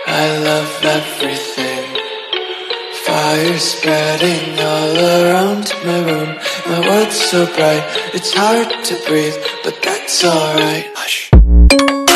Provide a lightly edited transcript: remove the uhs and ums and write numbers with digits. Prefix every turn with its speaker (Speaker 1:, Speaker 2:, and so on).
Speaker 1: I love everything. Fire spreading all around my room. My world's so bright, it's hard to breathe, but that's alright. Hush.